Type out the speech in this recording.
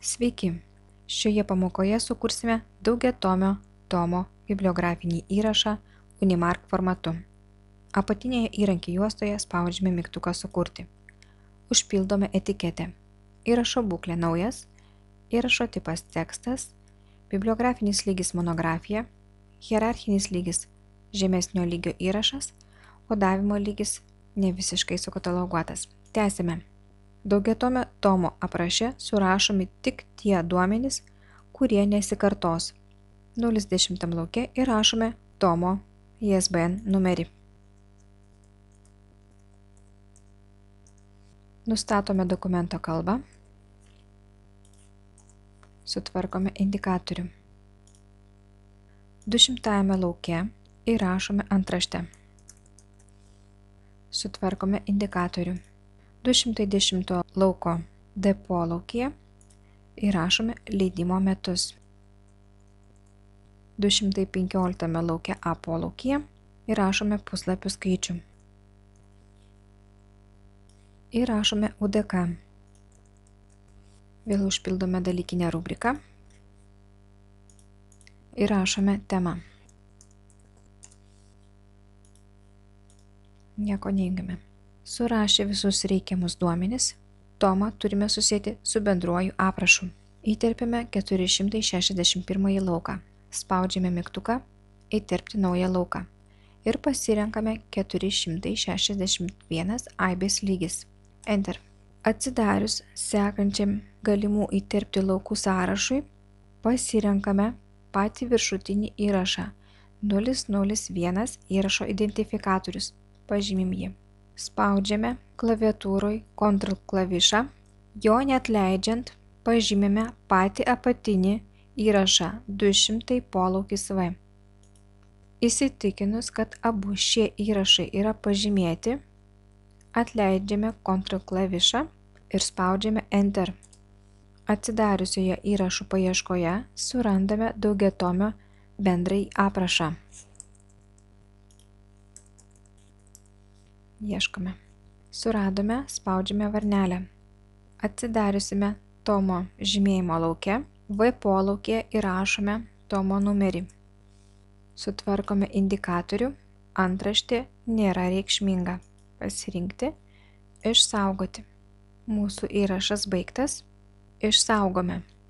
Sveiki! Šioje pamokoje sukursime daugiatomio tomo bibliografinį įrašą Unimark formatu. Apatinėje įrankio juostoje spaudžiame mygtuką Sukurti. Užpildome etiketę. Įrašo būklė naujas, įrašo tipas tekstas, bibliografinis lygis monografija, hierarchinis lygis žemesnio lygio įrašas, kodavimo lygis nevisiškai sukataloguotas. Tęsime. Daugiatomio tomo apraše surašomi tik tie duomenys, kurie nesikartos. 010 lauke įrašome tomo ISBN numerį. Nustatome dokumento kalbą. Sutvarkome indikatorių. 200 lauke įrašome antraštę. Sutvarkome indikatorių. 210 lauko depo laukyje įrašome leidimo metus. 215 lauke apo laukyje įrašome puslapių skaičių. Įrašome UDK. Vėl užpildome dalykinę rubriką. Įrašome temą. Nieko neįjungiame. Surašę visus reikiamus duomenis, tomą turime susieti su bendruoju aprašu. Įterpiame 461 lauką. Spaudžiame mygtuką Įterpti naują lauką ir pasirenkame 461 aibės lygis. Enter. Atsidarius sekančiam galimų įterpti laukų sąrašui, pasirenkame patį viršutinį įrašą 001 įrašo identifikatorius. Pažymim jį. Spaudžiame klaviatūroj Ctrl klavišą, jo neatleidžiant pažymime patį apatinį įrašą 200 polaukis V. Įsitikinus, kad abu šie įrašai yra pažymėti, atleidžiame Ctrl klavišą ir spaudžiame Enter. Atsidariusioje įrašų paieškoje surandame daugiatomio bendrąjį aprašą. Ieškome. Suradome, spaudžiame varnelę. Atsidariusime tomo žymėjimo lauke, V polaukėje įrašome tomo numerį. Sutvarkome indikatorių, antraštė nėra reikšminga. Pasirinkti, išsaugoti. Mūsų įrašas baigtas. Išsaugome.